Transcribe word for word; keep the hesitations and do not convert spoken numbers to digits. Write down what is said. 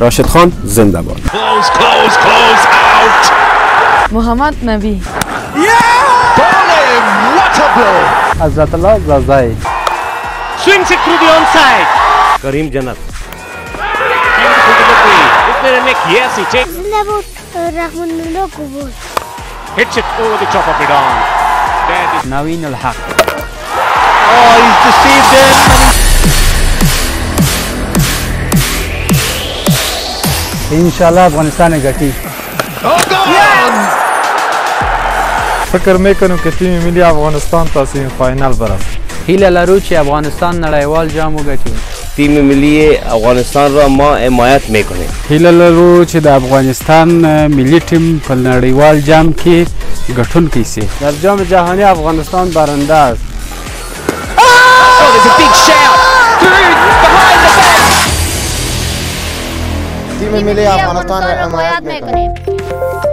راشد خان زنده باد. Close, close, close, out. Muhammad Nabi. Yeah! Bowling, what a blow. Azatullah Zazai. Swings it through the onside. Kareem Janat. Beautiful delivery. Is there a nick? Yes, he takes. Hits it over the top of it on. There is Naveen Ul Haq. Oh, he's deceived him. Inshallah Afghanistan gati. Oh, gone! فکر میکنم که تیم ملی افغانستان تا سیم فاینال برسد. هیله لرو چې افغانستان نړیوال جام وګټي. تیم ملی افغانستان را ما حمایت میکنیم. هیله لرو چې د افغانستان ملی ټیم په نړیوال جام کې ګټونکی شي. در جام جهانی افغانستان برنده است. Oh, there's a big shout. Through behind the back. تیم ملی افغانستان را حمایت میکنیم.